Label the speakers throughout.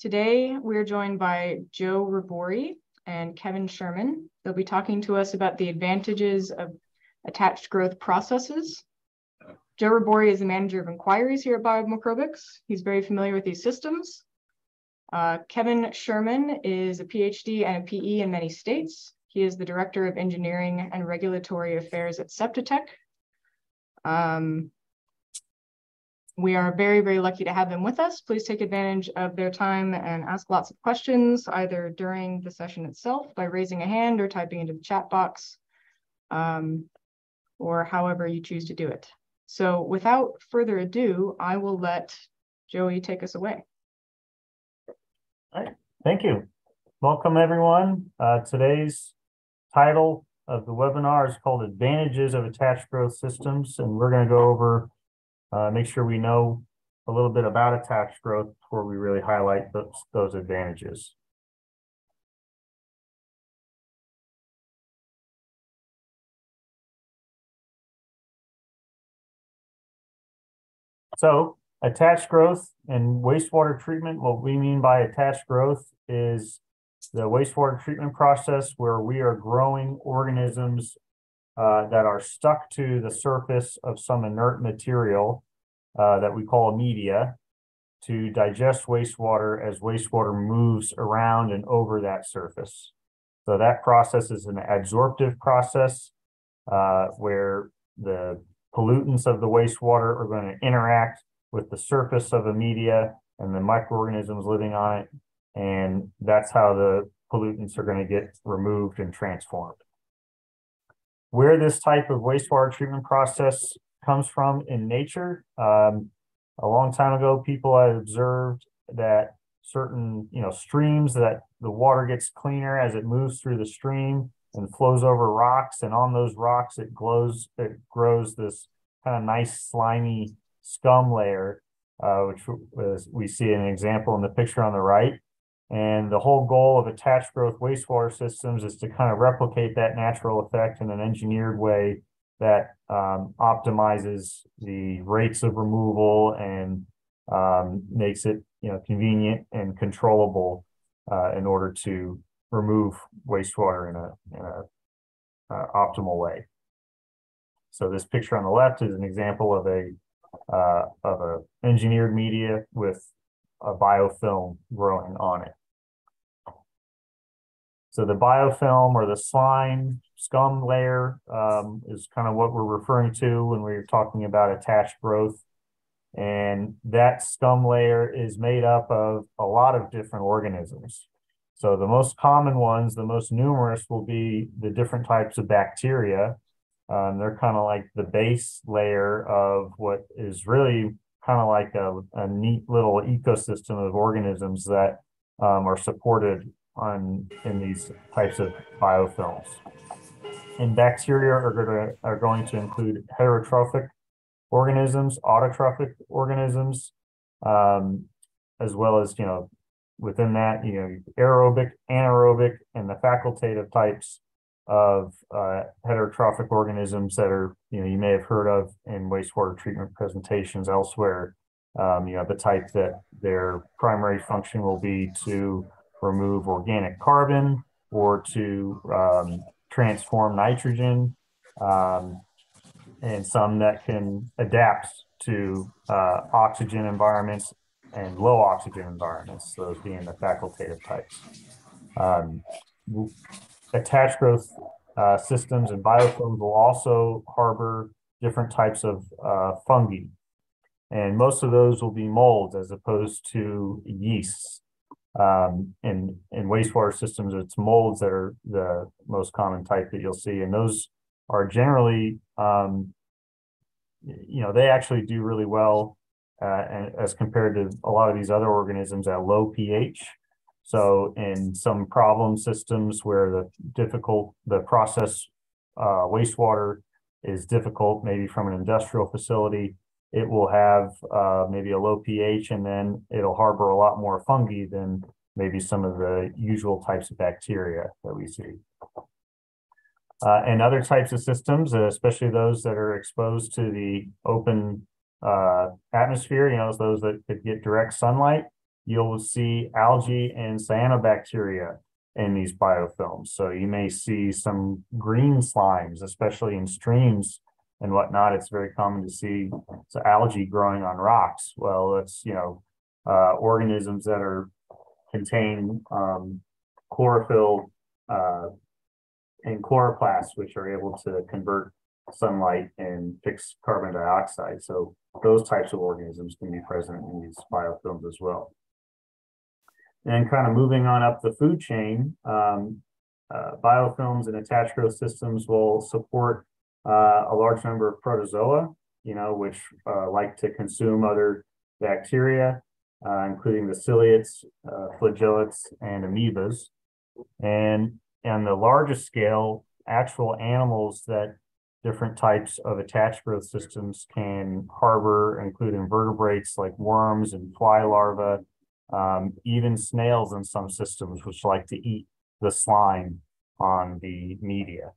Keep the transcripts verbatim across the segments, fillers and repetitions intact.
Speaker 1: Today, we're joined by Joe Rebori and Kevin Sherman. They'll be talking to us about the advantages of attached growth processes. Joe Rebori is the manager of inquiries here at BioMicrobics. He's very familiar with these systems. Uh, Kevin Sherman is a PhD and a P E in many states. He is the Director of Engineering and Regulatory Affairs at SeptiTech. Um, we are very, very lucky to have them with us. Please take advantage of their time and ask lots of questions, either during the session itself by raising a hand or typing into the chat box, um, or however you choose to do it. So without further ado, I will let Joey take us away.
Speaker 2: All right, thank you. Welcome everyone. Uh, today's title of the webinar is called Advantages of Attached Growth Systems, and we're going to go over, uh, make sure we know a little bit about attached growth before we really highlight those, those advantages. So attached growth and wastewater treatment, what we mean by attached growth is the wastewater treatment process where we are growing organisms uh, that are stuck to the surface of some inert material uh, that we call media to digest wastewater as wastewater moves around and over that surface. So that process is an adsorptive process uh, where the pollutants of the wastewater are going to interact with the surface of a media and the microorganisms living on it. And that's how the pollutants are going to get removed and transformed. Where this type of wastewater treatment process comes from in nature, um, a long time ago, people had observed that certain, you know, streams, that the water gets cleaner as it moves through the stream and flows over rocks, and on those rocks it glows, it grows this kind of nice slimy scum layer, uh, which was, we see an example in the picture on the right. And the whole goal of attached growth wastewater systems is to kind of replicate that natural effect in an engineered way that um, optimizes the rates of removal and um, makes it, you know, convenient and controllable uh, in order to remove wastewater in a, in a uh, optimal way. So this picture on the left is an example of a uh, of a engineered media with a biofilm growing on it. So the biofilm, or the slime scum layer, um, is kind of what we're referring to when we're talking about attached growth. And that scum layer is made up of a lot of different organisms. So the most common ones, the most numerous, will be the different types of bacteria. Um, they're kind of like the base layer of what is really kind of like a, a neat little ecosystem of organisms that um, are supported on in these types of biofilms. And bacteria are going to are going to include heterotrophic organisms, autotrophic organisms, um, as well as, you know, within that, you know, aerobic, anaerobic, and the facultative types of uh, heterotrophic organisms that are, you know, you may have heard of in wastewater treatment presentations elsewhere. Um, you know, the type that their primary function will be to remove organic carbon or to um, transform nitrogen, um, and some that can adapt to uh, oxygen environments and low oxygen environments, those being the facultative types. Um, attached growth uh, systems and biofilms will also harbor different types of uh, fungi. And most of those will be molds as opposed to yeasts. Um, in, in wastewater systems, it's molds that are the most common type that you'll see. And those are generally, um, you know, they actually do really well uh, and, as compared to a lot of these other organisms at low pH. So in some problem systems where the difficult, the process uh, wastewater is difficult, maybe from an industrial facility, it will have uh, maybe a low pH, and then it'll harbor a lot more fungi than maybe some of the usual types of bacteria that we see. Uh, and other types of systems, uh, especially those that are exposed to the open uh, atmosphere, you know, those that could get direct sunlight, you'll see algae and cyanobacteria in these biofilms. So you may see some green slimes, especially in streams and whatnot. It's very common to see so algae growing on rocks. Well, it's, you know, uh, organisms that are contain um, chlorophyll uh, and chloroplasts, which are able to convert sunlight and fix carbon dioxide. So those types of organisms can be present in these biofilms as well. And kind of moving on up the food chain, um, uh, biofilms and attached growth systems will support uh, a large number of protozoa, you know, which uh, like to consume other bacteria, uh, including the ciliates, uh, flagellates, and amoebas. And on the largest scale, actual animals that different types of attached growth systems can harbor include invertebrates like worms and fly larvae, um, even snails in some systems, which like to eat the slime on the media.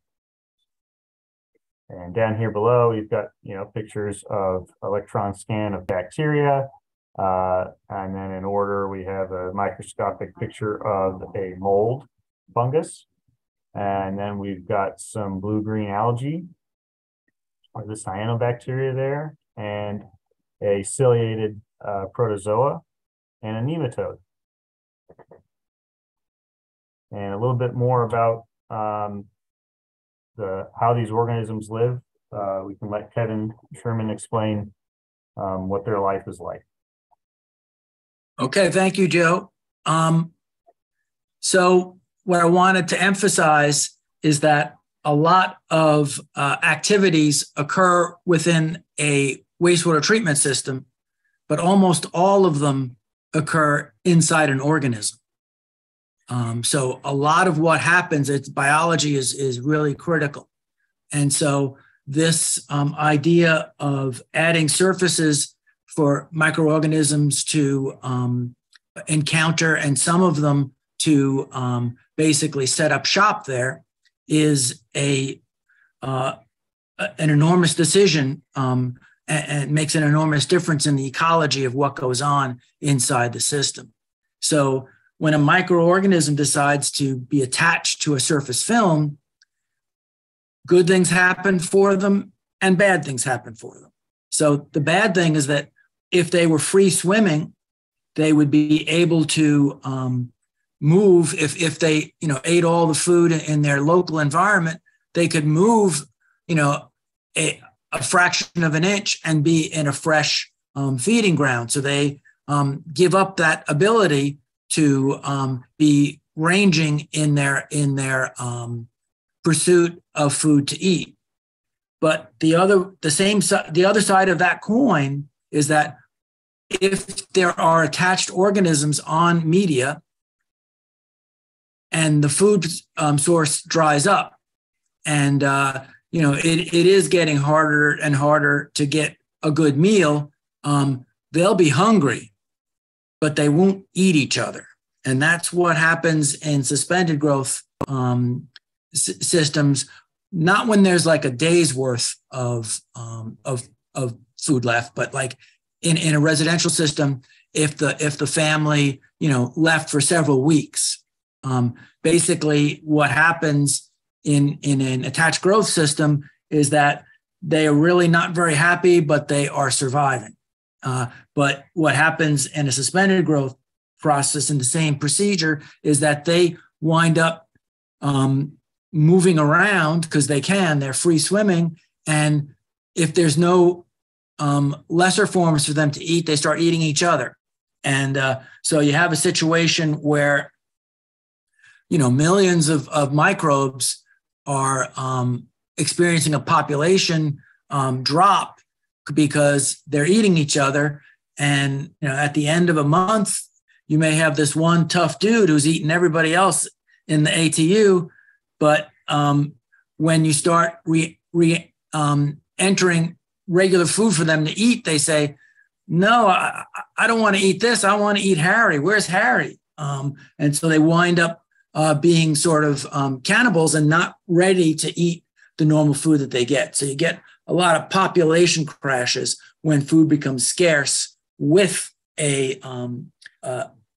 Speaker 2: And down here below, you've got, you know, pictures of electron scan of bacteria. Uh, and then in order, we have a microscopic picture of a mold fungus. And then we've got some blue-green algae, or the cyanobacteria there, and a ciliated uh, protozoa, and a nematode. And a little bit more about um, the how these organisms live. Uh, we can let Kevin Sherman explain um, what their life is like.
Speaker 3: Okay, thank you, Joe. Um, so what I wanted to emphasize is that a lot of uh, activities occur within a wastewater treatment system, but almost all of them occur inside an organism. Um, so a lot of what happens, its biology is, is really critical. And so this um, idea of adding surfaces for microorganisms to um, encounter, and some of them to um, basically set up shop there, is a uh, an enormous decision um, and, and makes an enormous difference in the ecology of what goes on inside the system. So when a microorganism decides to be attached to a surface film, good things happen for them and bad things happen for them. So the bad thing is that if they were free swimming, they would be able to um, move. If if they you know ate all the food in their local environment, they could move you know a, a fraction of an inch and be in a fresh um, feeding ground. So they um, give up that ability to um, be ranging in their in their um, pursuit of food to eat. But the other the same the other side of that coin is that if there are attached organisms on media and the food um, source dries up, and uh, you know it, it is getting harder and harder to get a good meal, um, they'll be hungry, but they won't eat each other. And that's what happens in suspended growth um, s- systems, not when there's like a day's worth of, um, of, of food left, but like in, in a residential system, if the, if the family, you know, left for several weeks. Um, basically what happens in, in an attached growth system is that they are really not very happy, but they are surviving. Uh, but what happens in a suspended growth process in the same procedure is that they wind up um, moving around because they can, they're free swimming. And if there's no um, lesser forms for them to eat, they start eating each other. And uh, so you have a situation where, you know, millions of, of microbes are um, experiencing a population um, drop because they're eating each other. And, you know, at the end of a month, you may have this one tough dude who's eating everybody else in the A T U. But um, when you start re, re um, entering regular food for them to eat, they say, no, I, I don't want to eat this. I want to eat Harry. Where's Harry? Um, and so they wind up uh, being sort of um, cannibals and not ready to eat the normal food that they get. So you get a lot of population crashes when food becomes scarce with a, um, uh,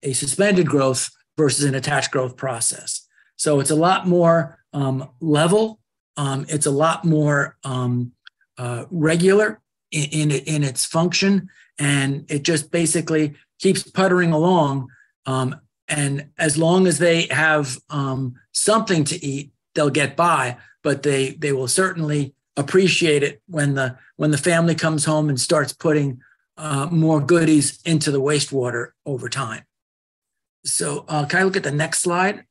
Speaker 3: a suspended growth versus an attached growth process. So it's a lot more um, level. Um, it's a lot more um, uh, regular in, in, in its function. And it just basically keeps puttering along. Um, and as long as they have um, something to eat, they'll get by. But they they will certainly appreciate it when the when the family comes home and starts putting uh, more goodies into the wastewater over time. So uh, can I look at the next slide?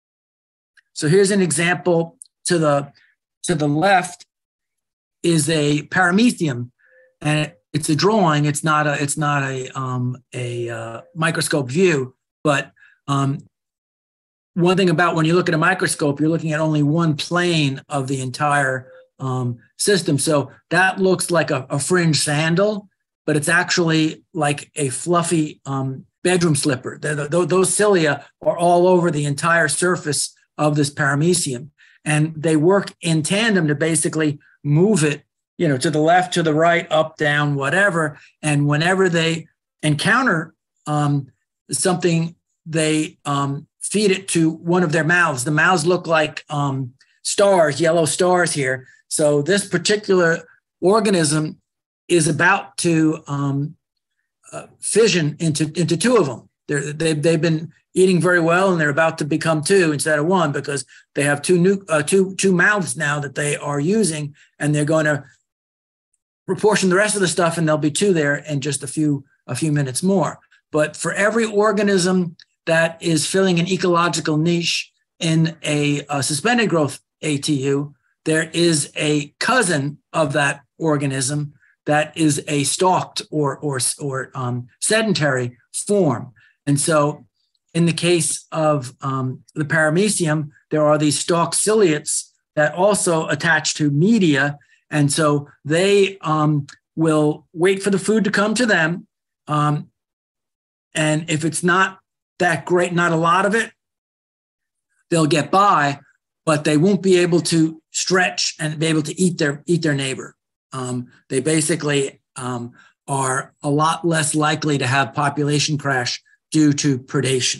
Speaker 3: So here's an example. To the to the left is a paramecium, and it's a drawing. It's not a it's not a um, a uh, microscope view. But um, one thing about when you look at a microscope, you're looking at only one plane of the entire um, system. So that looks like a, a fringe sandal, but it's actually like a fluffy um, bedroom slipper. The, the, those cilia are all over the entire surface of this paramecium, and they work in tandem to basically move it, you know, to the left, to the right, up, down, whatever. And whenever they encounter um, something, they um, feed it to one of their mouths. The mouths look like um, stars, yellow stars here. So this particular organism is about to um, uh, fission into, into two of them. They're, they've, they've been eating very well, and they're about to become two instead of one, because they have two new uh, two two mouths now that they are using, and they're going to proportion the rest of the stuff, and there'll be two there in just a few a few minutes more. But for every organism that is filling an ecological niche in a, a suspended growth A T U, there is a cousin of that organism that is a stalked or or or um, sedentary form. And so in the case of um, the paramecium, there are these stalked ciliates that also attach to media. And so they um, will wait for the food to come to them. Um, and if it's not that great, not a lot of it, they'll get by, but they won't be able to stretch and be able to eat their, eat their neighbor. Um, they basically um, are a lot less likely to have population crash due to predation.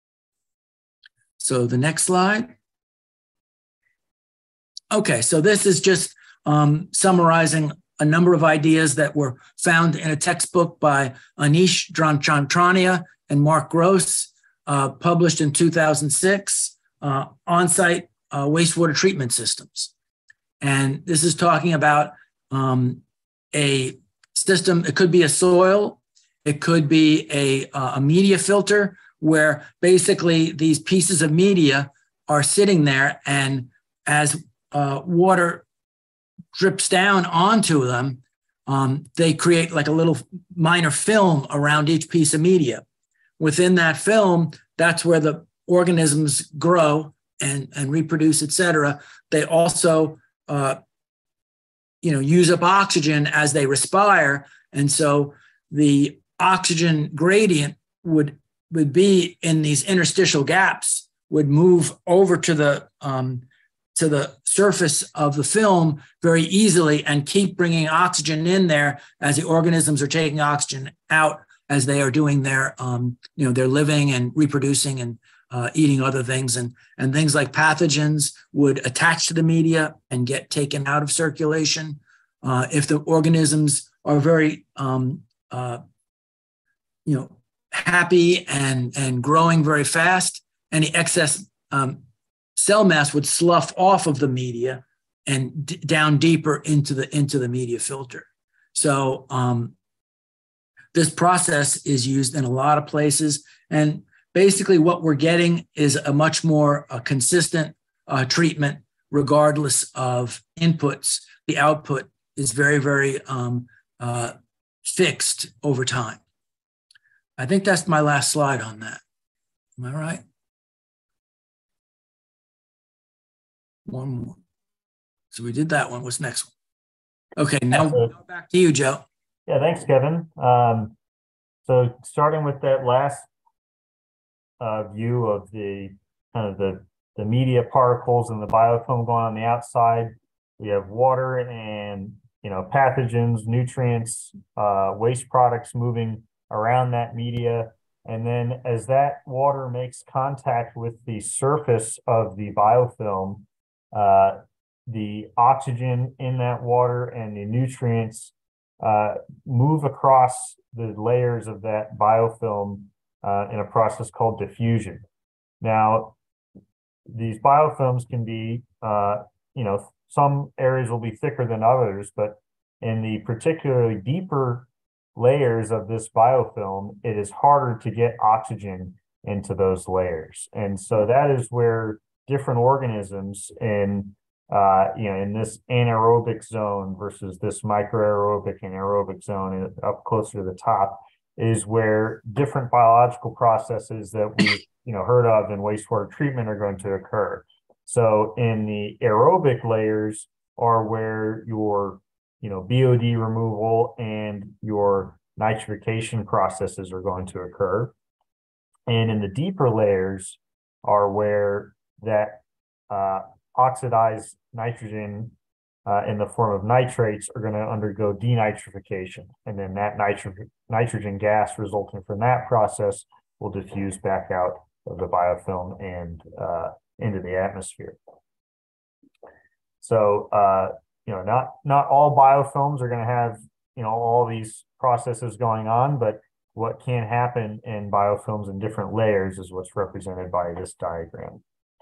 Speaker 3: So the next slide. Okay, so this is just um, summarizing a number of ideas that were found in a textbook by Anish Dranchantania and Mark Gross, uh, published in two thousand six, uh, on-site uh, wastewater treatment systems. And this is talking about um, a system. It could be a soil, it could be a, uh, a media filter, where basically these pieces of media are sitting there, and as uh, water drips down onto them, um, they create like a little minor film around each piece of media. Within that film, that's where the organisms grow and, and reproduce, et cetera. They also, uh, you know, use up oxygen as they respire. And so the oxygen gradient would, would be in these interstitial gaps, would move over to the, um, to the surface of the film very easily and keep bringing oxygen in there as the organisms are taking oxygen out as they are doing their, um, you know, they're living and reproducing and uh, eating other things. And, and things like pathogens would attach to the media and get taken out of circulation. Uh, if the organisms are very, um, uh, you know, happy and, and growing very fast, any excess um, cell mass would slough off of the media and d- down deeper into the into the media filter. So um, this process is used in a lot of places, and basically what we're getting is a much more uh, consistent uh, treatment regardless of inputs. The output is very, very um, uh, fixed over time. I think that's my last slide on that. Am I right? One more. So we did that one. What's next one? Okay, now so, back to you, Joe.
Speaker 2: Yeah, thanks, Kevin. Um, so starting with that last uh, view of the kind of the, the media particles and the biofilm going on the outside, we have water and, you know, pathogens, nutrients, uh, waste products moving around that media. And then as that water makes contact with the surface of the biofilm, uh, the oxygen in that water and the nutrients uh, move across the layers of that biofilm uh, in a process called diffusion. Now, these biofilms can be, uh, you know, some areas will be thicker than others, but in the particularly deeper layers of this biofilm, it is harder to get oxygen into those layers. And so that is where different organisms in, uh, you know, in this anaerobic zone versus this microaerobic and aerobic zone up closer to the top is where different biological processes that we, you know, heard of in wastewater treatment are going to occur. So in the aerobic layers are where your, you know, B O D removal and your nitrification processes are going to occur. And in the deeper layers are where that uh, oxidized nitrogen uh, in the form of nitrates are going to undergo denitrification. And then that nitro nitrogen gas resulting from that process will diffuse back out of the biofilm and uh, into the atmosphere. So, uh, you know, not, not all biofilms are going to have, you know, all these processes going on, but what can happen in biofilms in different layers is what's represented by this diagram.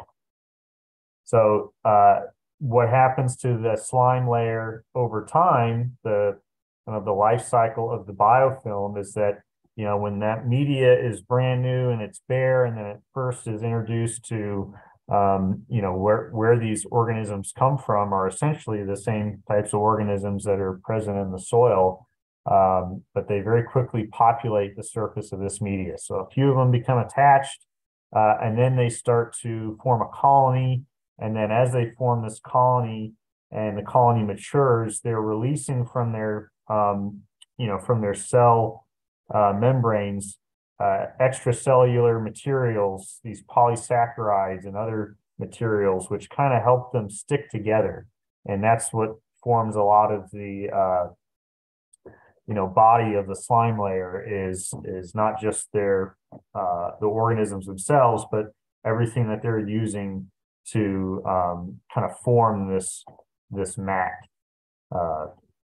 Speaker 2: So uh, what happens to the slime layer over time, the kind of the life cycle of the biofilm is that, you know, when that media is brand new and it's bare, and then it first is introduced to, um, you know, where, where these organisms come from are essentially the same types of organisms that are present in the soil, um, but they very quickly populate the surface of this media. So a few of them become attached, uh, and then they start to form a colony. And then as they form this colony and the colony matures, they're releasing from their, um, you know, from their cell uh, membranes, uh, extracellular materials, these polysaccharides and other materials, which kind of help them stick together. And that's what forms a lot of the, uh, you know, body of the slime layer is, is not just their, uh, the organisms themselves, but everything that they're using to um, kind of form this, this mat. Uh,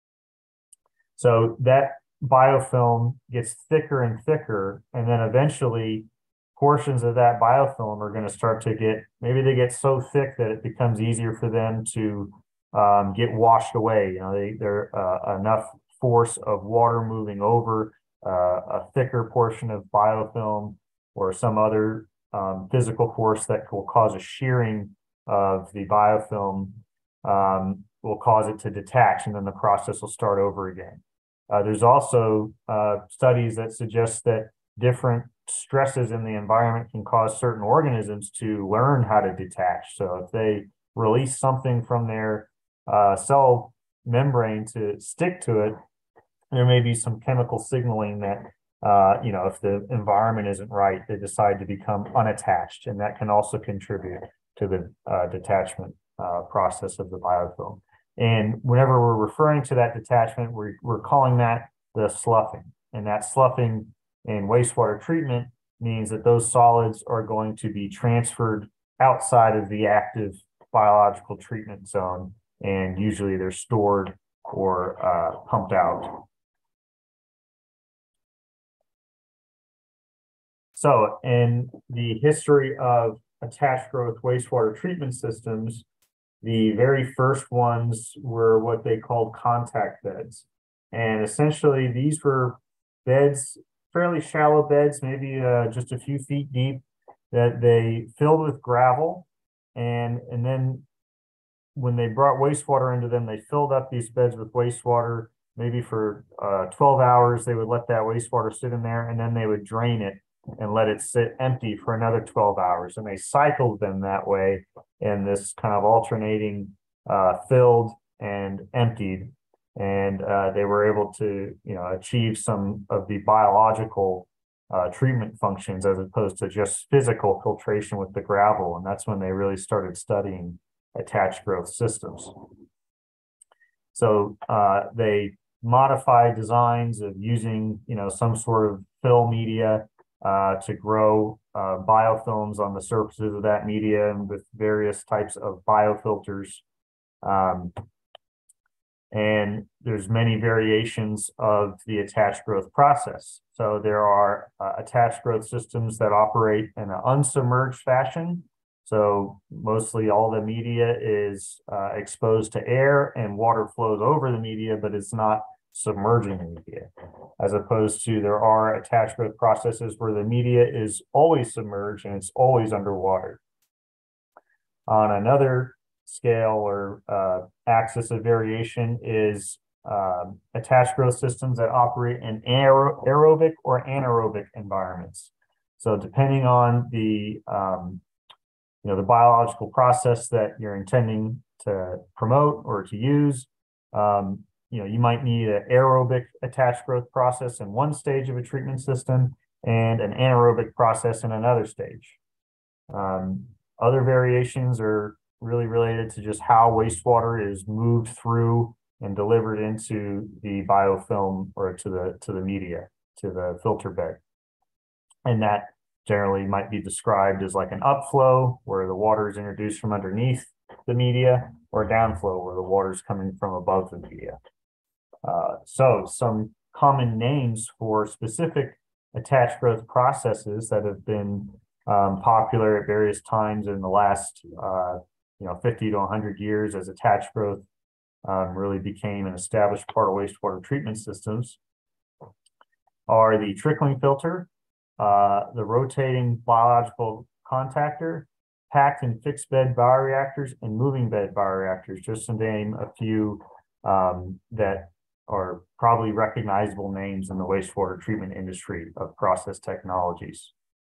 Speaker 2: so that biofilm gets thicker and thicker, and then eventually portions of that biofilm are going to start to get, maybe they get so thick that it becomes easier for them to um, get washed away. You know, they, they're uh, enough force of water moving over uh, a thicker portion of biofilm or some other um, physical force that will cause a shearing of the biofilm um, will cause it to detach, and then the process will start over again. Uh, there's also uh, studies that suggest that different stresses in the environment can cause certain organisms to learn how to detach. So if they release something from their uh, cell membrane to stick to it, there may be some chemical signaling that, uh, you know, if the environment isn't right, they decide to become unattached, and that can also contribute to the uh, detachment uh, process of the biofilm. And whenever we're referring to that detachment, we're, we're calling that the sloughing. And that sloughing in wastewater treatment means that those solids are going to be transferred outside of the active biological treatment zone, and usually they're stored or uh, pumped out. So in the history of attached growth wastewater treatment systems, the very first ones were what they called contact beds. And essentially these were beds, fairly shallow beds, maybe uh, just a few feet deep, that they filled with gravel. And, and then when they brought wastewater into them, they filled up these beds with wastewater. Maybe for uh, twelve hours, they would let that wastewater sit in there, and then they would drain it and let it sit empty for another twelve hours. And they cycled them that way in this kind of alternating uh, filled and emptied. And uh, they were able to, you know, achieve some of the biological uh, treatment functions as opposed to just physical filtration with the gravel. And that's when they really started studying attached growth systems. So uh, they modified designs of using, you know, some sort of fill media uh, to grow uh, biofilms on the surfaces of that media and with various types of biofilters. Um, and there's many variations of the attached growth process. So there are uh, attached growth systems that operate in an unsubmerged fashion. So mostly all the media is uh, exposed to air and water flows over the media, but it's not submerging the media. As opposed to there are attached growth processes where the media is always submerged and it's always underwater. On another scale or uh, axis of variation is uh, attached growth systems that operate in aer aerobic or anaerobic environments. So depending on the um, you know the biological process that you're intending to promote or to use, um, you know you might need an aerobic attached growth process in one stage of a treatment system and an anaerobic process in another stage. Um, other variations are really related to just how wastewater is moved through and delivered into the biofilm or to the to the media, to the filter bed. And that generally might be described as like an upflow where the water is introduced from underneath the media, or a downflow where the water is coming from above the media. Uh, so some common names for specific attached growth processes that have been um, popular at various times in the last uh, you know, fifty to one hundred years as attached growth um, really became an established part of wastewater treatment systems are the trickling filter, uh, the rotating biological contactor, packed and fixed bed bioreactors, and moving bed bioreactors, just to name a few um, that are probably recognizable names in the wastewater treatment industry of process technologies.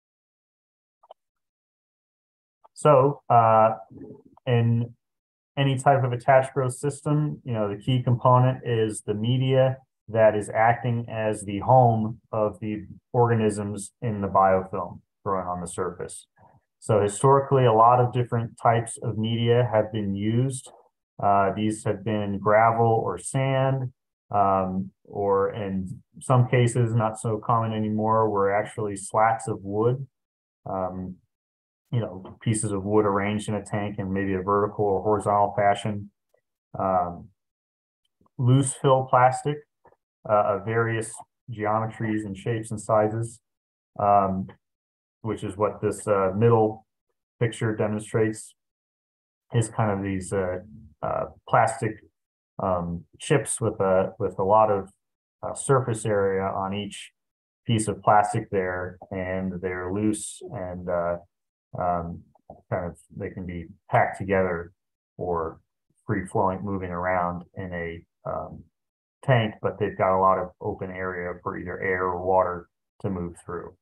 Speaker 2: So, uh, in any type of attached growth system, you know, the key component is the media that is acting as the home of the organisms in the biofilm growing on the surface. So historically, a lot of different types of media have been used. Uh, these have been gravel or sand, um, or in some cases, not so common anymore, were actually slats of wood. Um, you know, pieces of wood arranged in a tank in maybe a vertical or horizontal fashion. Um, loose fill plastic uh, of various geometries and shapes and sizes, um, which is what this uh, middle picture demonstrates, is kind of these uh, uh, plastic um, chips with a, with a lot of uh, surface area on each piece of plastic there, and they're loose and uh, Um, kind of, they can be packed together or free flowing, moving around in a um, tank, but they've got a lot of open area for either air or water to move through.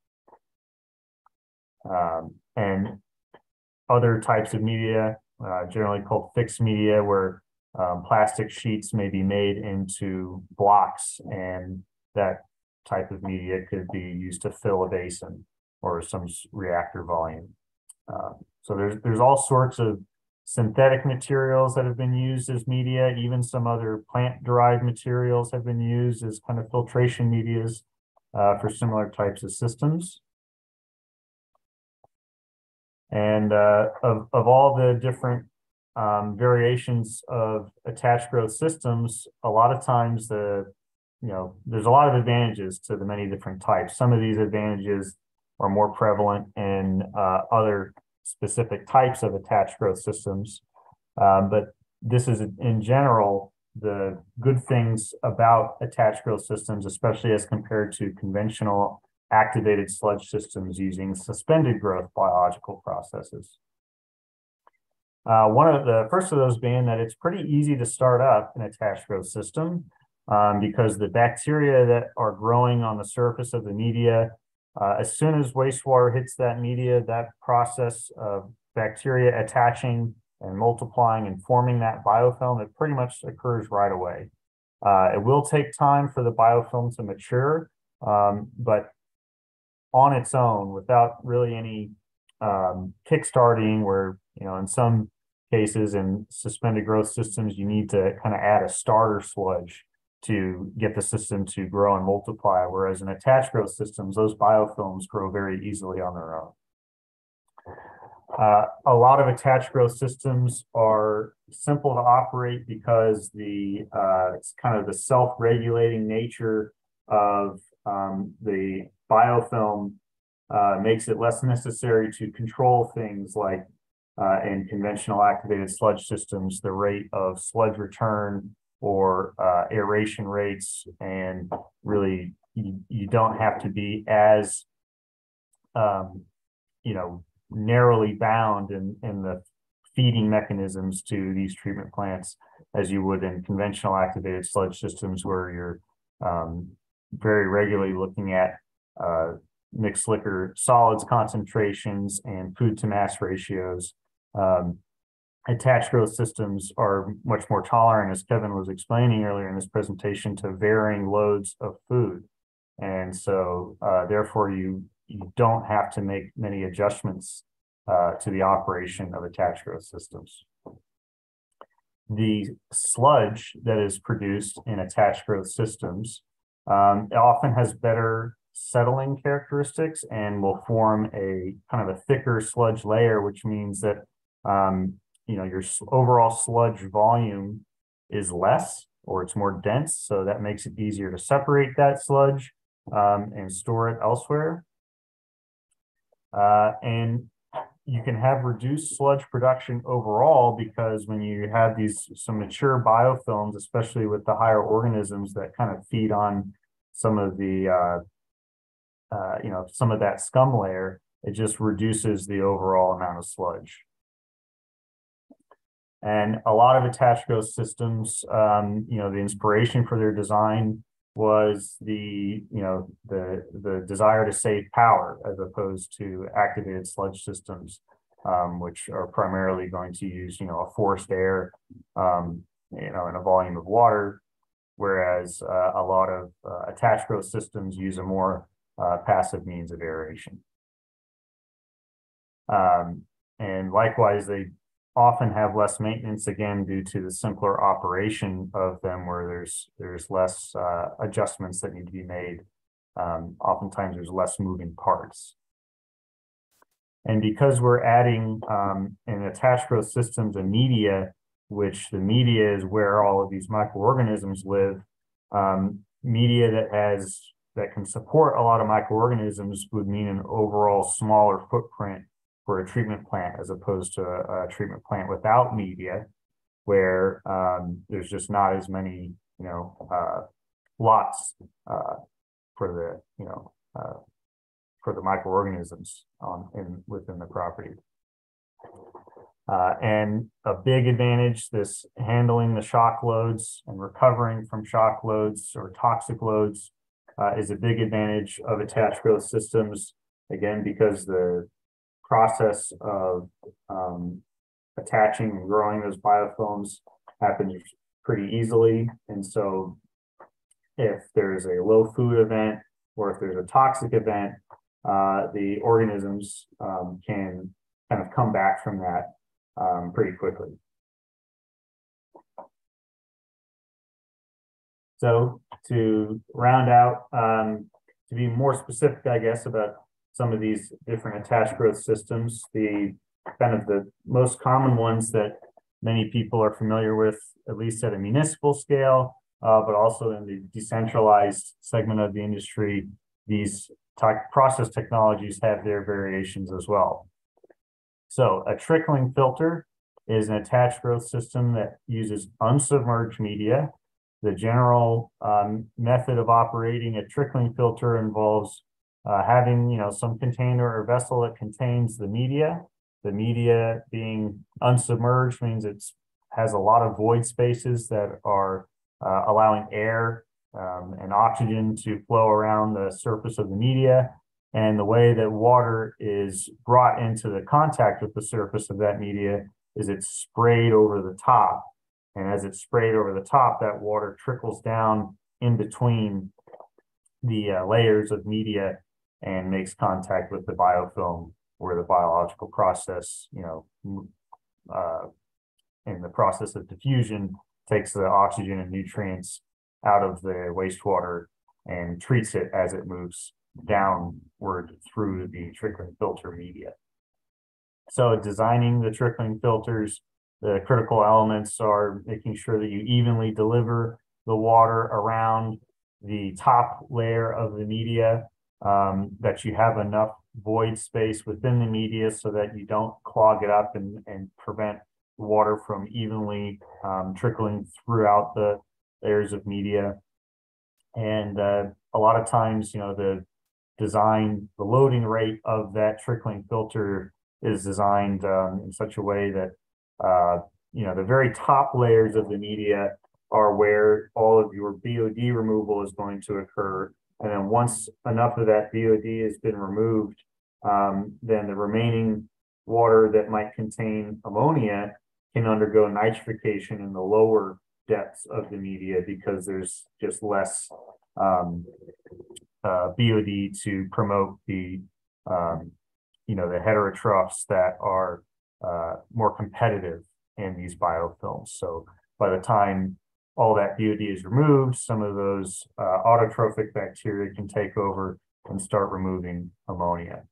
Speaker 2: Um, and other types of media, uh, generally called fixed media, where um, plastic sheets may be made into blocks, and that type of media could be used to fill a basin or some reactor volume. Uh, so there's there's all sorts of synthetic materials that have been used as media. Even some other plant-derived materials have been used as kind of filtration medias uh, for similar types of systems. And uh, of, of all the different um, variations of attached growth systems, a lot of times the, you know, there's a lot of advantages to the many different types. Some of these advantages are more prevalent in uh, other specific types of attached growth systems. Um, but this is in general the good things about attached growth systems, especially as compared to conventional activated sludge systems using suspended growth biological processes. Uh, one of the first of those being that it's pretty easy to start up an attached growth system um, because the bacteria that are growing on the surface of the media, uh, as soon as wastewater hits that media, that process of bacteria attaching and multiplying and forming that biofilm, it pretty much occurs right away. Uh, it will take time for the biofilm to mature, um, but on its own, without really any um, kickstarting, where, you know, in some cases in suspended growth systems, you need to kind of add a starter sludge to get the system to grow and multiply, whereas in attached growth systems, those biofilms grow very easily on their own. Uh, a lot of attached growth systems are simple to operate because the uh, it's kind of the self-regulating nature of um, the biofilm uh, makes it less necessary to control things like uh, in conventional activated sludge systems, the rate of sludge return or uh, aeration rates, and really you, you don't have to be as um, you know narrowly bound in, in the feeding mechanisms to these treatment plants as you would in conventional activated sludge systems, where you're um, very regularly looking at uh, mixed liquor solids concentrations and food to mass ratios. Um, attached growth systems are much more tolerant, as Kevin was explaining earlier in this presentation, to varying loads of food. And so uh, therefore you you don't have to make many adjustments uh, to the operation of attached growth systems. The sludge that is produced in attached growth systems um, it often has better settling characteristics and will form a kind of a thicker sludge layer, which means that um, you know your overall sludge volume is less, or it's more dense, so that makes it easier to separate that sludge um, and store it elsewhere. Uh, and you can have reduced sludge production overall, because when you have these some mature biofilms, especially with the higher organisms that kind of feed on some of the uh, uh, you know some of that scum layer, it just reduces the overall amount of sludge. And a lot of attached growth systems, um, you know, the inspiration for their design was the, you know, the, the desire to save power, as opposed to activated sludge systems, um, which are primarily going to use, you know, a forced air, um, you know, and a volume of water, whereas uh, a lot of uh, attached growth systems use a more uh, passive means of aeration. Um, and likewise, they often have less maintenance, again due to the simpler operation of them, where there's there's less uh, adjustments that need to be made. Um, oftentimes there's less moving parts. And because we're adding um, in attached growth systems a media, which the media is where all of these microorganisms live, um, media that has that can support a lot of microorganisms would mean an overall smaller footprint for a treatment plant, as opposed to a, a treatment plant without media, where um, there's just not as many, you know, uh, lots uh, for the, you know, uh, for the microorganisms on in within the property. Uh, and a big advantage, this handling the shock loads and recovering from shock loads or toxic loads uh, is a big advantage of attached growth systems, again, because the process of um, attaching and growing those biofilms happens pretty easily. And so if there's a low food event, or if there's a toxic event, uh, the organisms um, can kind of come back from that um, pretty quickly. So to round out, um, to be more specific, I guess, about some of these different attached growth systems, the kind of the most common ones that many people are familiar with, at least at a municipal scale, uh, but also in the decentralized segment of the industry, these process technologies have their variations as well. So a trickling filter is an attached growth system that uses unsubmerged media. The general um, method of operating a trickling filter involves Uh, having, you know, some container or vessel that contains the media. The media being unsubmerged means it has a lot of void spaces that are uh, allowing air um, and oxygen to flow around the surface of the media. And the way that water is brought into the contact with the surface of that media is it's sprayed over the top. And as it's sprayed over the top, that water trickles down in between the uh, layers of media and makes contact with the biofilm, where the biological process, you know, uh, in the process of diffusion, takes the oxygen and nutrients out of the wastewater and treats it as it moves downward through the trickling filter media. So designing the trickling filters, the critical elements are making sure that you evenly deliver the water around the top layer of the media, um, that you have enough void space within the media so that you don't clog it up and, and prevent water from evenly um, trickling throughout the layers of media. And uh, a lot of times, you know, the design, the loading rate of that trickling filter is designed um, in such a way that, uh, you know, the very top layers of the media are where all of your B O D removal is going to occur. And then once enough of that B O D has been removed, um, then the remaining water that might contain ammonia can undergo nitrification in the lower depths of the media because there's just less um, uh, B O D to promote the, um, you know, the heterotrophs that are uh, more competitive in these biofilms. So by the time all that B O D is removed, some of those uh, autotrophic bacteria can take over and start removing ammonia.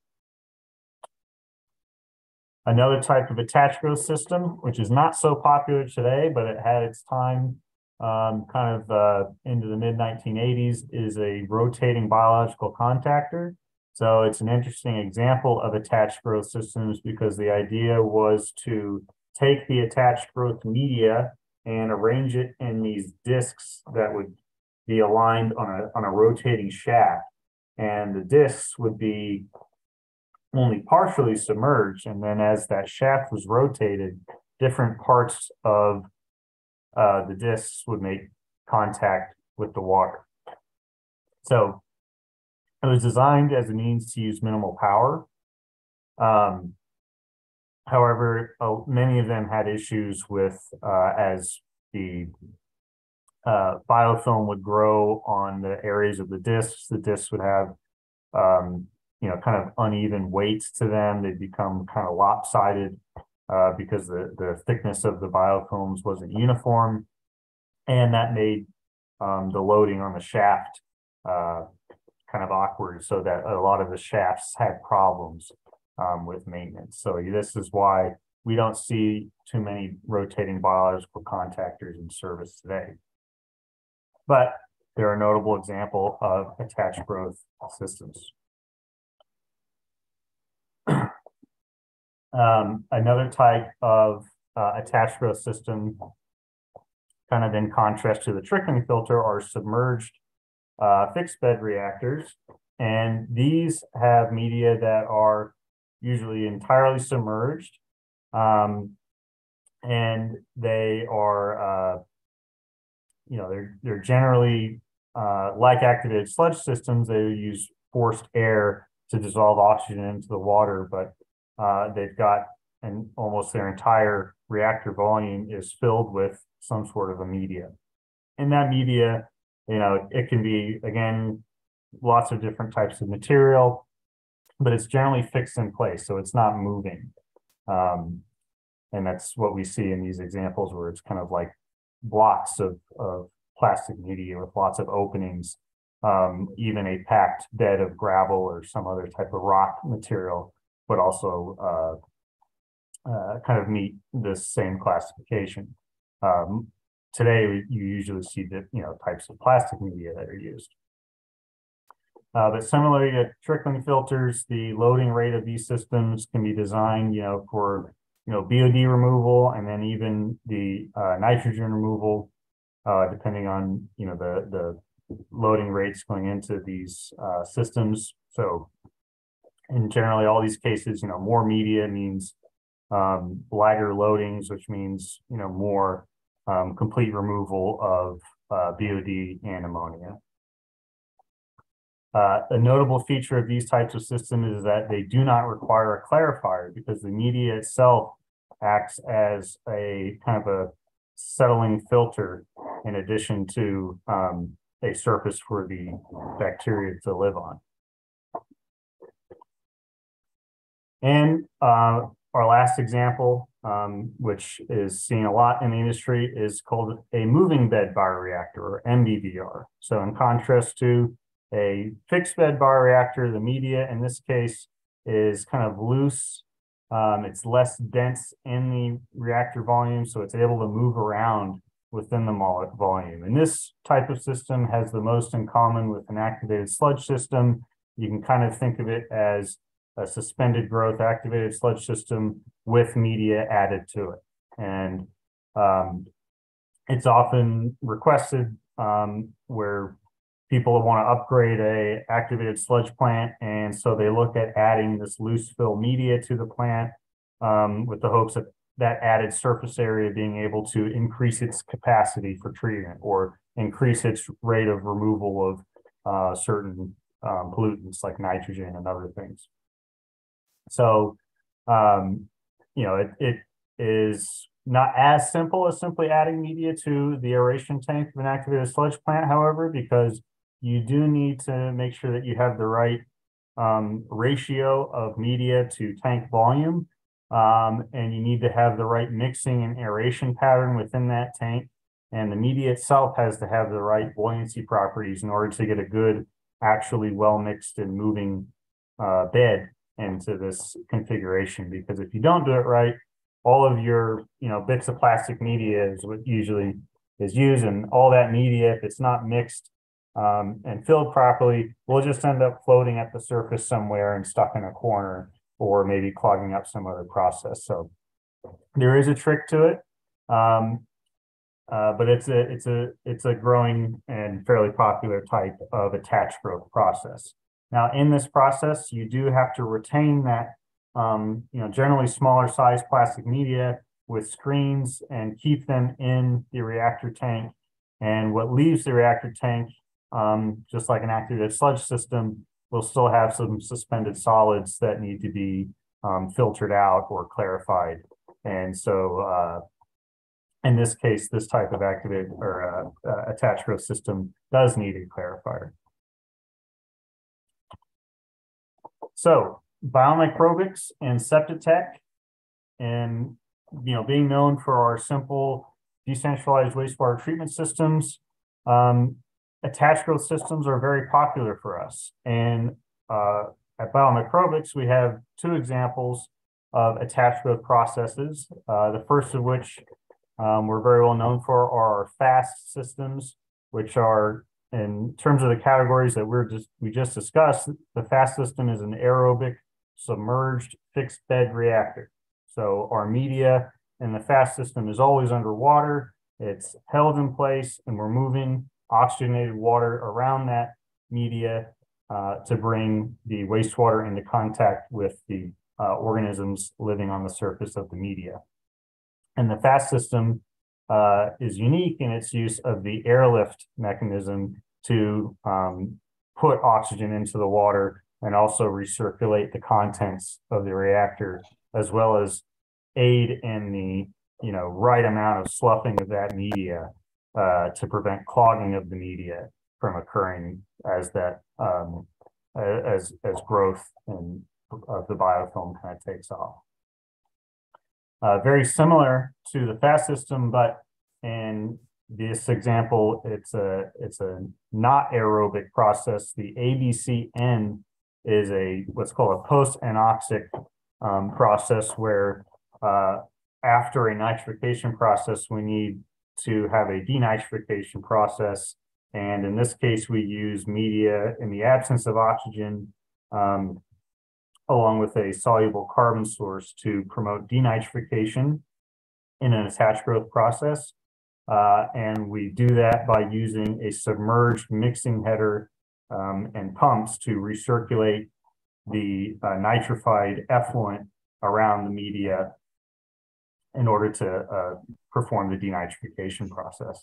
Speaker 2: Another type of attached growth system, which is not so popular today, but it had its time um, kind of uh, into the mid nineteen eighties, is a rotating biological contactor. So it's an interesting example of attached growth systems because the idea was to take the attached growth media and arrange it in these discs that would be aligned on a, on a rotating shaft. And the discs would be only partially submerged. And then as that shaft was rotated, different parts of uh, the discs would make contact with the water. So it was designed as a means to use minimal power. Um, however, uh, many of them had issues with uh, as the uh, biofilm would grow on the areas of the discs, the discs would have um, you know, kind of uneven weights to them. They become kind of lopsided uh, because the, the thickness of the biofilms wasn't uniform. And that made um, the loading on the shaft uh, kind of awkward, so that a lot of the shafts had problems um, with maintenance. So this is why we don't see too many rotating biological contactors in service today. But they're a notable example of attached growth systems. Um, another type of uh, attached growth system, kind of in contrast to the trickling filter, are submerged uh, fixed bed reactors. And these have media that are usually entirely submerged. Um, and they are, uh, you know, they're, they're generally uh, like activated sludge systems. They use forced air to dissolve oxygen into the water, but Uh, they've got, and almost their entire reactor volume is filled with some sort of a media. And that media, you know, it can be, again, lots of different types of material, but it's generally fixed in place, so it's not moving. Um, and that's what we see in these examples where it's kind of like blocks of, of plastic media with lots of openings, um, even a packed bed of gravel or some other type of rock material, but also uh, uh, kind of meet the same classification. Um, today, you usually see the you know types of plastic media that are used. Uh, but similarly to trickling filters, the loading rate of these systems can be designed, you know, for you know B O D removal and then even the uh, nitrogen removal, uh, depending on you know the the loading rates going into these uh, systems. So. In generally all these cases, you know, more media means um, lighter loadings, which means, you know, more um, complete removal of uh, B O D and ammonia. Uh, a notable feature of these types of systems is that they do not require a clarifier because the media itself acts as a kind of a settling filter in addition to um, a surface for the bacteria to live on. And uh, our last example um, which is seen a lot in the industry, is called a moving bed bioreactor, or M B B R. So in contrast to a fixed bed bioreactor, the media in this case is kind of loose. Um, it's less dense in the reactor volume, so it's able to move around within the volume. And this type of system has the most in common with an activated sludge system. You can kind of think of it as a suspended growth activated sludge system with media added to it. And um, it's often requested um, where people want to upgrade a activated sludge plant, and so they look at adding this loose fill media to the plant um, with the hopes of that added surface area being able to increase its capacity for treatment or increase its rate of removal of uh, certain um, pollutants like nitrogen and other things. So, um, you know, it, it is not as simple as simply adding media to the aeration tank of an activated sludge plant, however, because you do need to make sure that you have the right um, ratio of media to tank volume. Um, and you need to have the right mixing and aeration pattern within that tank. And the media itself has to have the right buoyancy properties in order to get a good, actually well-mixed and moving uh, bed into this configuration. Because if you don't do it right, all of your, you know, bits of plastic media is what usually is used, and all that media, if it's not mixed um, and filled properly, will just end up floating at the surface somewhere and stuck in a corner, or maybe clogging up some other process. So there is a trick to it, um, uh, but it's a it's a it's a growing and fairly popular type of attached growth process. Now, in this process, you do have to retain that um, you know generally smaller size plastic media with screens and keep them in the reactor tank. And what leaves the reactor tank, um, just like an activated sludge system, we'll still have some suspended solids that need to be um, filtered out or clarified. And so uh, in this case, this type of activated or uh, uh, attached growth system does need a clarifier. So BioMicrobics and SeptiTech, and you know, being known for our simple decentralized wastewater treatment systems, um, attached growth systems are very popular for us. And uh, at BioMicrobics, we have two examples of attached growth processes. Uh, the first of which um, we're very well known for are our FAST systems, which are, in terms of the categories that we're just we just discussed, the FAST system is an aerobic submerged fixed bed reactor. So our media in the FAST system is always underwater. It's held in place, and we're moving oxygenated water around that media uh, to bring the wastewater into contact with the uh, organisms living on the surface of the media. And the FAST system uh, is unique in its use of the airlift mechanism to um, put oxygen into the water and also recirculate the contents of the reactor, as well as aid in the you know right amount of sloughing of that media uh, to prevent clogging of the media from occurring as that um, as as growth in, of the biofilm kind of takes off. Uh, very similar to the FAST system, but in this example, it's a it's a not aerobic process. The A B C N is a what's called a post-anoxic um, process, where uh, after a nitrification process, we need to have a denitrification process. And in this case, we use media in the absence of oxygen, um, along with a soluble carbon source to promote denitrification in an attached growth process. Uh, and we do that by using a submerged mixing header um, and pumps to recirculate the uh, nitrified effluent around the media in order to uh, perform the denitrification process.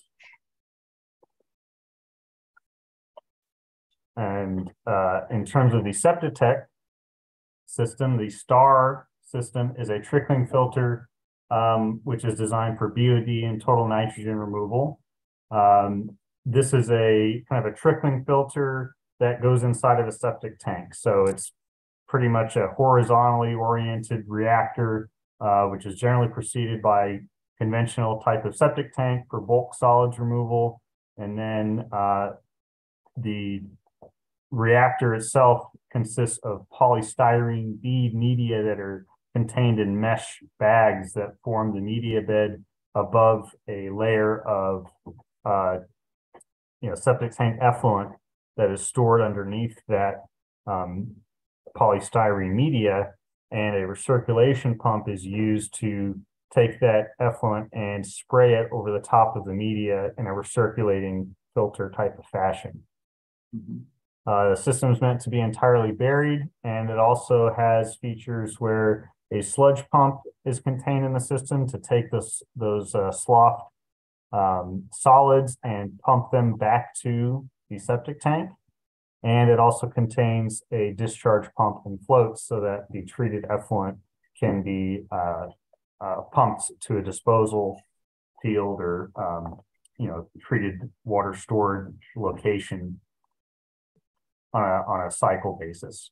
Speaker 2: And uh, in terms of the SeptiTech system, the STAR system is a trickling filter, um, which is designed for B O D and total nitrogen removal. Um, this is a kind of a trickling filter that goes inside of a septic tank. So it's pretty much a horizontally oriented reactor uh, which is generally preceded by conventional type of septic tank for bulk solids removal. And then uh, the reactor itself consists of polystyrene bead media that are contained in mesh bags that form the media bed above a layer of uh, you know, septic tank effluent that is stored underneath that um, polystyrene media, and a recirculation pump is used to take that effluent and spray it over the top of the media in a recirculating filter type of fashion. Mm-hmm. Uh, the system is meant to be entirely buried, and it also has features where a sludge pump is contained in the system to take this, those uh, sloughed um, solids and pump them back to the septic tank. And it also contains a discharge pump and floats so that the treated effluent can be uh, uh, pumped to a disposal field or um, you know, treated water storage location on a, on a cycle basis.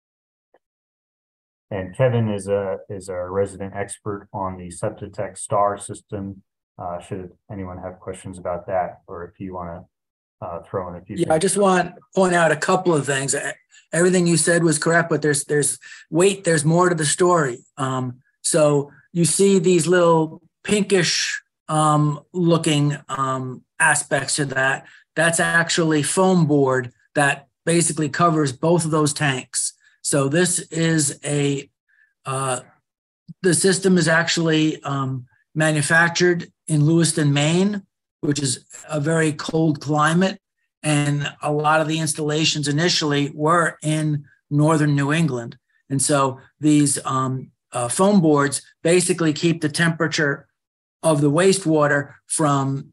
Speaker 2: And Kevin is a is a resident expert on the SeptiTech STAR system. Uh, should anyone have questions about that, or if you want to uh, throw in a few.
Speaker 3: Yeah,
Speaker 2: things.
Speaker 3: I just want to point out a couple of things. Everything you said was correct, but there's there's wait, there's more to the story. Um, so you see these little pinkish um, looking um, aspects to that. That's actually foam board that basically covers both of those tanks. So this is a, uh, the system is actually um, manufactured in Lewiston, Maine, which is a very cold climate. And a lot of the installations initially were in northern New England. And so these um, uh, foam boards basically keep the temperature of the wastewater from,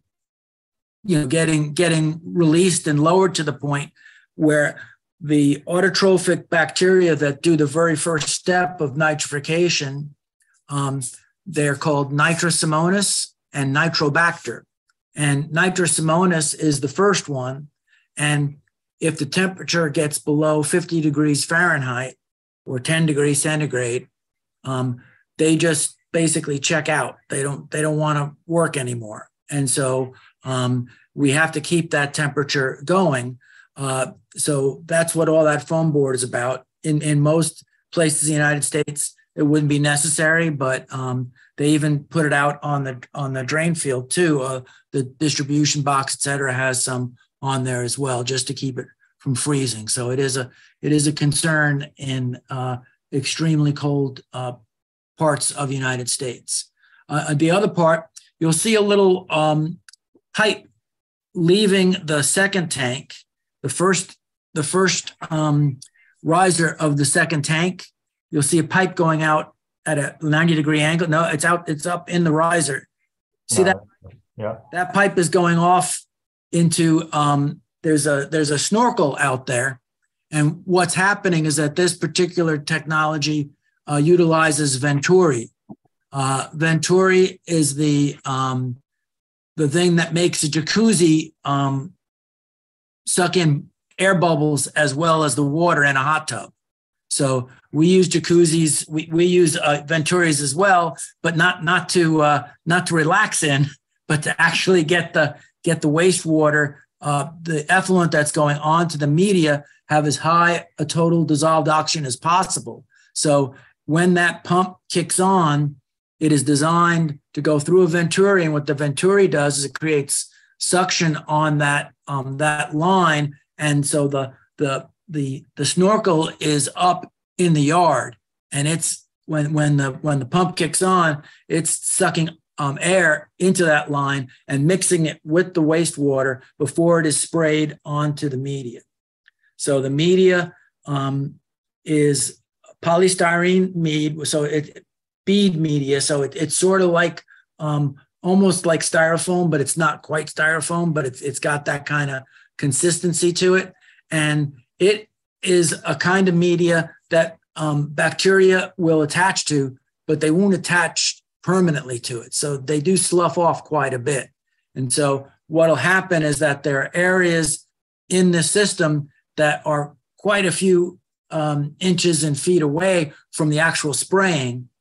Speaker 3: you know, getting, getting released and lowered to the point where the autotrophic bacteria that do the very first step of nitrification, um, they're called Nitrosomonas and Nitrobacter. And Nitrosomonas is the first one. And if the temperature gets below fifty degrees Fahrenheit or ten degrees centigrade, um, they just basically check out. They don't, they don't want to work anymore. And so um, we have to keep that temperature going. Uh, so that's what all that foam board is about. In, in most places in the United States, it wouldn't be necessary, but um, they even put it out on the on the drain field too. Uh, the distribution box, et cetera, has some on there as well, just to keep it from freezing. So it is a it is a concern in uh, extremely cold uh, parts of the United States. Uh, the other part, you'll see a little um, pipe leaving the second tank. The first, the first um, riser of the second tank, you'll see a pipe going out at a ninety degree angle. No, it's out, it's up in the riser. See that?
Speaker 2: Yeah.
Speaker 3: That pipe is going off into, um, there's a, there's a snorkel out there. And what's happening is that this particular technology uh, utilizes Venturi. Uh, Venturi is the, um, the thing that makes a jacuzzi um, suck in air bubbles as well as the water in a hot tub. So we use jacuzzis, we, we use uh, Venturis as well, but not not to uh, not to relax in, but to actually get the get the wastewater, uh, the effluent that's going on to the media, have as high a total dissolved oxygen as possible. So when that pump kicks on, it is designed to go through a Venturi, and what the Venturi does is it creates suction on that um, that line, and so the the the the snorkel is up in the yard, and it's when when the when the pump kicks on, it's sucking um, air into that line and mixing it with the wastewater before it is sprayed onto the media. So the media um, is polystyrene mead, so it bead media, so it, it's sort of like um, almost like styrofoam, but it's not quite styrofoam, but it's it's got that kind of consistency to it. And it is a kind of media that um, bacteria will attach to, but they won't attach permanently to it. So they do slough off quite a bit. And so what'll happen is that there are areas in the system that are quite a few um, inches and feet away from the actual spraying.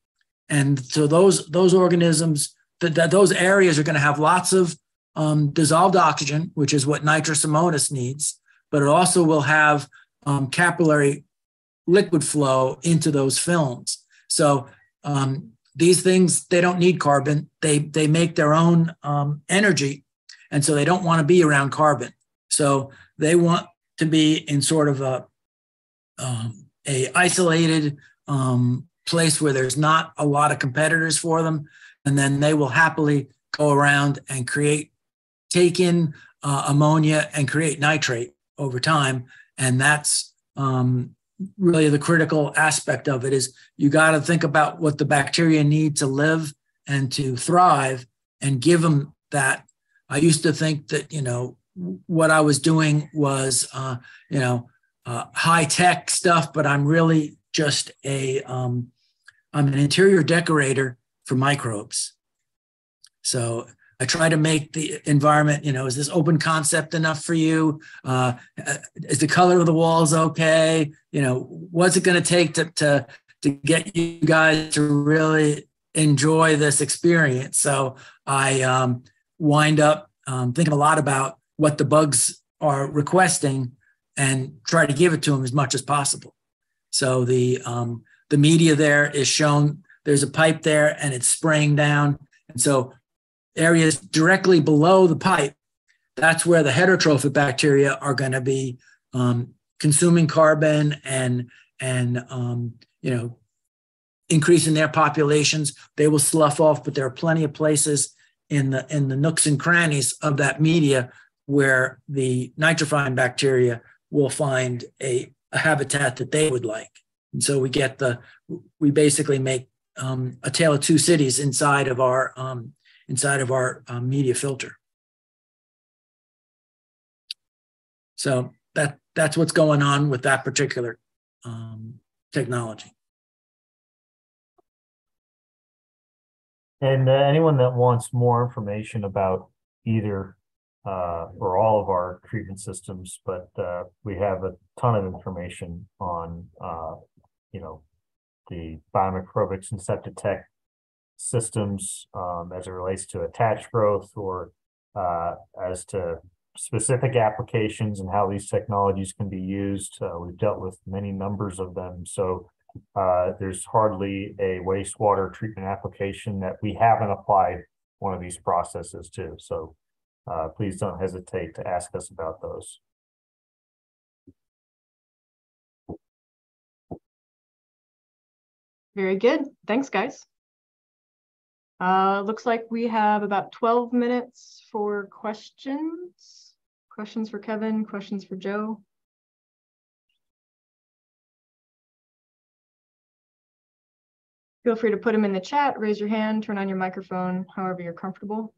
Speaker 3: And so those, those organisms, that, that those areas are going to have lots of um, dissolved oxygen, which is what nitrous ammonius needs, but it also will have um, capillary liquid flow into those films. So um, these things, they don't need carbon. They, they make their own um, energy. And so they don't want to be around carbon. So they want to be in sort of a, um, a isolated um, place where there's not a lot of competitors for them. And then they will happily go around and create, take in uh, ammonia and create nitrate over time. And that's um, really the critical aspect of it, is you got to think about what the bacteria need to live and to thrive and give them that. I used to think that, you know, what I was doing was, uh, you know, uh, high tech stuff, but I'm really just a, um, I'm an interior decorator for microbes. So I try to make the environment, you know, is this open concept enough for you? Uh, is the color of the walls okay? You know, what's it going to take to, to, to get you guys to really enjoy this experience? So I um, wind up um, thinking a lot about what the bugs are requesting and try to give it to them as much as possible. So the, um, the media there is shown, there's a pipe there and it's spraying down. And so areas directly below the pipe, that's where the heterotrophic bacteria are going to be um, consuming carbon and, and um, you know, increasing their populations. They will slough off, but there are plenty of places in the, in the nooks and crannies of that media where the nitrifying bacteria will find a, a habitat that they would like. And so we get the, we basically make um, a tale of two cities inside of our, um, inside of our um, media filter. So that, that's what's going on with that particular um, technology.
Speaker 2: And uh, anyone that wants more information about either uh, or all of our treatment systems, but uh, we have a ton of information on, uh, you know, the BioMicrobics and SeptiTech systems um, as it relates to attached growth, or uh, as to specific applications and how these technologies can be used. Uh, we've dealt with many numbers of them. So uh, there's hardly a wastewater treatment application that we haven't applied one of these processes to. So uh, please don't hesitate to ask us about those.
Speaker 1: Very good. Thanks, guys. Uh, looks like we have about twelve minutes for questions. Questions for Kevin, questions for Joe. Feel free to put them in the chat, raise your hand, turn on your microphone, however you're comfortable.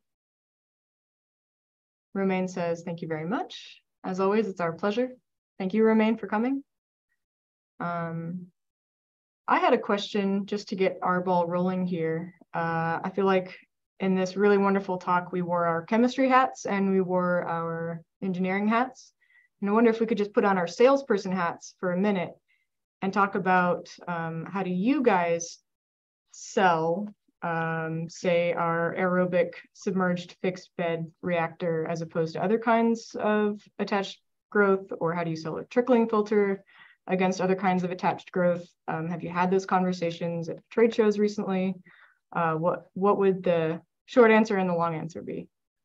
Speaker 1: Romain says, thank you very much. As always, it's our pleasure. Thank you, Romain, for coming. Um, I had a question just to get our ball rolling here. Uh, I feel like in this really wonderful talk, we wore our chemistry hats and we wore our engineering hats. And I wonder if we could just put on our salesperson hats for a minute and talk about um, how do you guys sell, um, say, our aerobic submerged fixed bed reactor as opposed to other kinds of attached growth, or how do you sell a trickling filter against other kinds of attached growth? Um, have you had those conversations at trade shows recently? Uh, what, what would the short answer and the long answer be?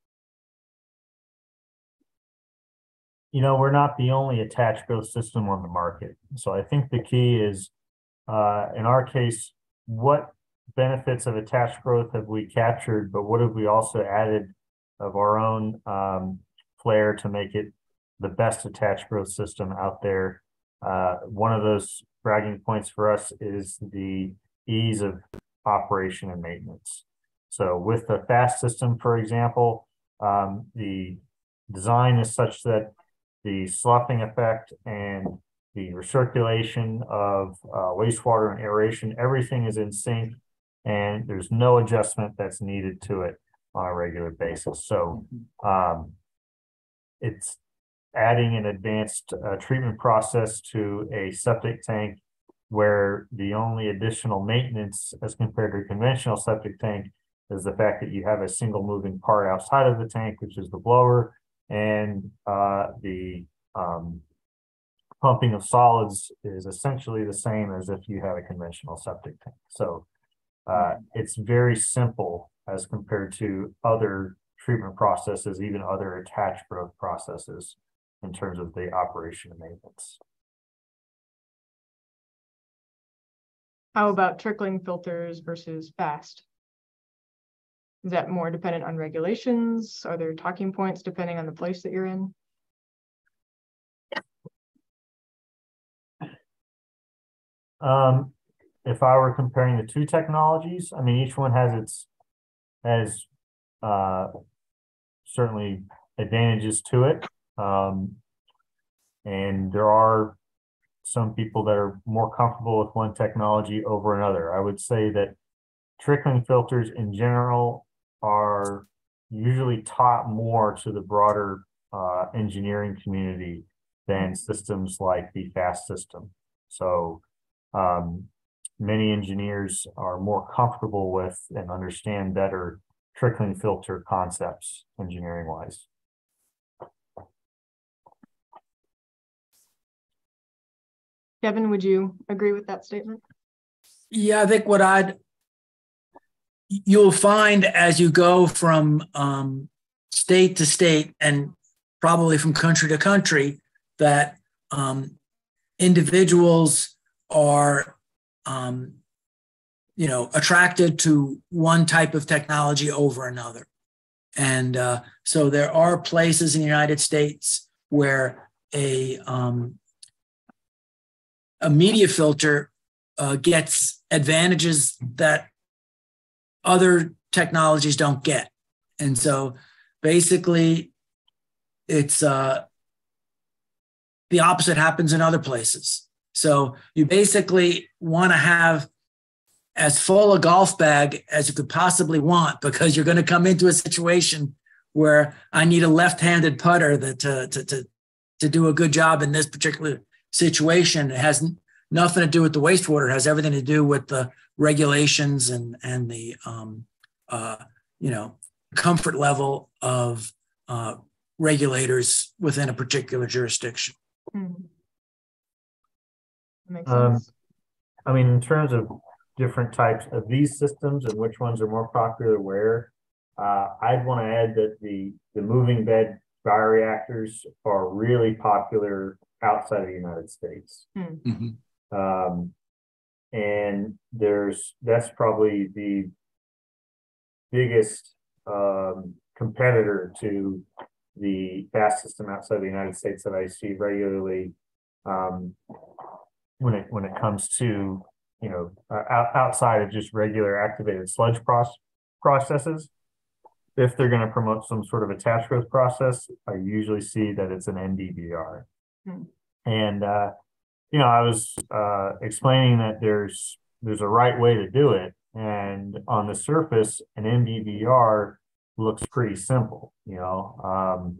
Speaker 2: You know, we're not the only attached growth system on the market. So I think the key is, uh, in our case, what benefits of attached growth have we captured, but what have we also added of our own um, flair to make it the best attached growth system out there? Uh, one of those bragging points for us is the ease of operation and maintenance. So with the FAST system, for example, um, the design is such that the sloughing effect and the recirculation of uh, wastewater and aeration, everything is in sync, and there's no adjustment that's needed to it on a regular basis. So um, it's adding an advanced uh, treatment process to a septic tank where the only additional maintenance as compared to a conventional septic tank is the fact that you have a single moving part outside of the tank, which is the blower, and uh, the um, pumping of solids is essentially the same as if you had a conventional septic tank. So uh, it's very simple as compared to other treatment processes, even other attached growth processes in terms of the operation and maintenance.
Speaker 1: How about trickling filters versus fast? Is that more dependent on regulations? Are there talking points depending on the place that you're in?
Speaker 2: Um, if I were comparing the two technologies, I mean, each one has its, has uh, certainly advantages to it. Um, and there are some people that are more comfortable with one technology over another. I would say that trickling filters in general are usually taught more to the broader uh, engineering community than systems like the FAST system. So um, many engineers are more comfortable with and understand better trickling filter concepts engineering wise.
Speaker 1: Kevin, would you agree with that statement?
Speaker 3: Yeah, I think what I'd, you'll find as you go from um, state to state and probably from country to country that um, individuals are, um, you know, attracted to one type of technology over another. And uh, so there are places in the United States where a, um, a media filter uh, gets advantages that other technologies don't get. And so basically it's uh, the opposite happens in other places. So you basically want to have as full a golf bag as you could possibly want, because you're going to come into a situation where I need a left-handed putter that to, to, to, to do a good job in this particular situation. It has nothing to do with the wastewater. It has everything to do with the regulations and, and the, um, uh, you know, comfort level of uh, regulators within a particular jurisdiction.
Speaker 1: Mm-hmm. Makes
Speaker 2: Um,
Speaker 1: sense.
Speaker 2: I mean, in terms of different types of these systems and which ones are more popular where, uh, I'd want to add that the, the moving bed bioreactors are really popular outside of the United States.
Speaker 3: Mm-hmm.
Speaker 2: Um, and there's, that's probably the biggest um, competitor to the FAST system outside the United States that I see regularly um, when it when it comes to, you know, uh, out, outside of just regular activated sludge process processes. If they're going to promote some sort of attached growth process, I usually see that it's an N D B R. Hmm. And uh, you know, I was uh, explaining that there's there's a right way to do it, and on the surface, an N D B R looks pretty simple. You know, um,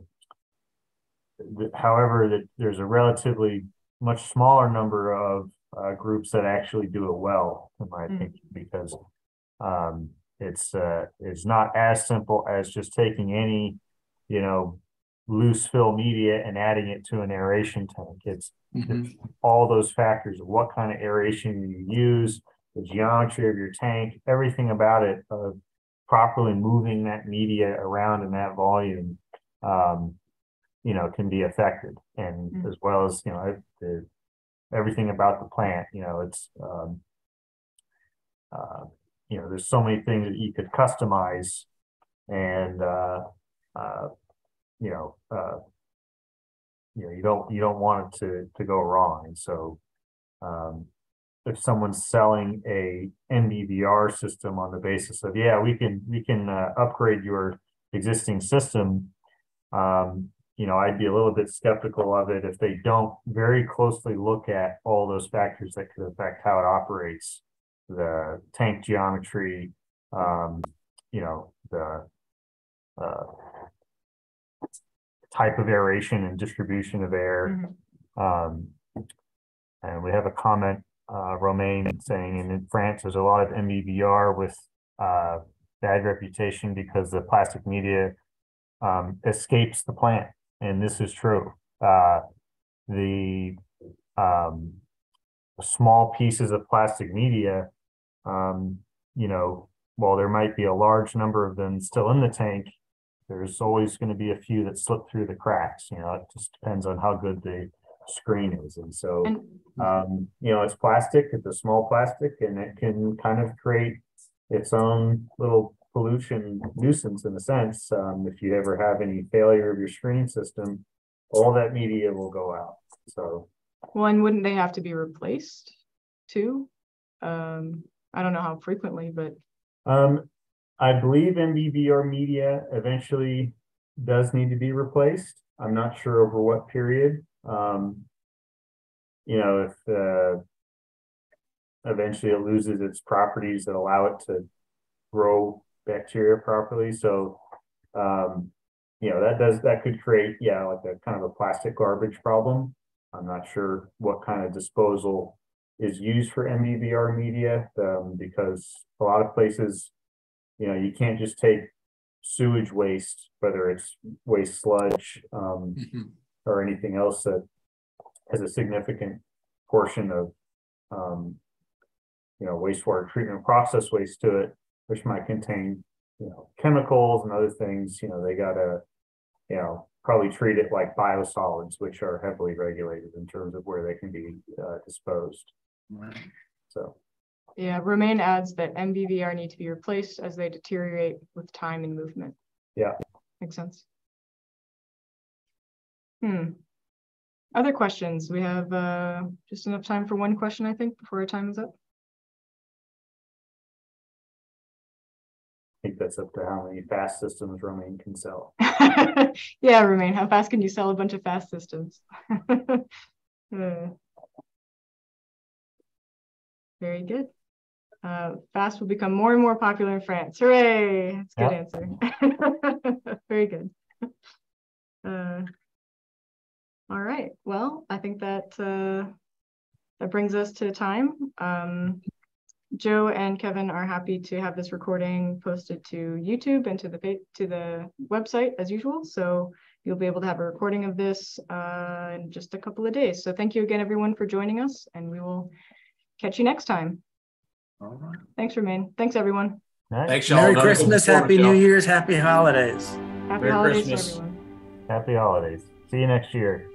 Speaker 2: th however, that there's a relatively much smaller number of uh, groups that actually do it well, in my opinion, mm. because um, it's uh, it's not as simple as just taking any, you know, loose fill media and adding it to an aeration tank. It's, mm-hmm. it's all those factors of what kind of aeration you use, the geometry of your tank, everything about it, uh, properly moving that media around in that volume, um, you know, can be affected. And mm-hmm. as well as, you know, the, everything about the plant, you know, it's, um, uh, you know, there's so many things that you could customize and, uh, uh, you know, uh, you know, you don't, you don't want it to, to go wrong. And so, um, if someone's selling a N D B R system on the basis of, yeah, we can, we can uh, upgrade your existing system, um, you know, I'd be a little bit skeptical of it if they don't very closely look at all those factors that could affect how it operates, the tank geometry, um, you know, the uh, type of aeration and distribution of air. Mm-hmm. Um, and we have a comment uh, Romain saying, and in France, there's a lot of M B B R with uh, bad reputation because the plastic media um, escapes the plant, and this is true. Uh, the um, small pieces of plastic media, um, you know, while there might be a large number of them still in the tank, there's always going to be a few that slip through the cracks. You know, it just depends on how good the screen is. And so,
Speaker 1: And
Speaker 2: um, you know, it's plastic, it's a small plastic, and it can kind of create its own little pollution nuisance in a sense. Um, if you ever have any failure of your screening system, all that media will go out. So,
Speaker 1: well, and wouldn't they have to be replaced too? Um, I don't know how frequently, but
Speaker 2: um, I believe M B B R media eventually does need to be replaced. I'm not sure over what period. Um, you know, if uh, eventually it loses its properties that allow it to grow bacteria properly. So, um, you know, that does, that could create, yeah, like a kind of a plastic garbage problem. I'm not sure what kind of disposal is used for M B B R media, um, because a lot of places, you know, you can't just take sewage waste, whether it's waste sludge um, mm-hmm. or anything else that has a significant portion of, um, you know, wastewater treatment process waste to it, which might contain, you know, chemicals and other things. You know, they gotta, you know, probably treat it like biosolids, which are heavily regulated in terms of where they can be uh, disposed. Right. So.
Speaker 1: Yeah, Romain adds that M B B R need to be replaced as they deteriorate with time and movement.
Speaker 2: Yeah.
Speaker 1: Makes sense. Hmm. Other questions? We have uh, just enough time for one question, I think, before our time is up.
Speaker 2: I think that's up to how many fast systems Romain can sell.
Speaker 1: Yeah, Romain, how fast can you sell a bunch of fast systems? uh, very good. Uh, fast will become more and more popular in France. Hooray! That's a good yep. answer. Very good. Uh, all right. Well, I think that uh, that brings us to time. Um, Joe and Kevin are happy to have this recording posted to YouTube and to the to the website as usual. So you'll be able to have a recording of this uh, in just a couple of days. So thank you again, everyone, for joining us, and we will catch you next time.
Speaker 3: All right.
Speaker 1: Thanks, Romain. Thanks, everyone.
Speaker 2: Right.
Speaker 3: Thanks, y'all. Merry Christmas, Happy New Year's, Happy Holidays.
Speaker 1: Happy Holidays to everyone.
Speaker 2: Happy holidays. See you next year.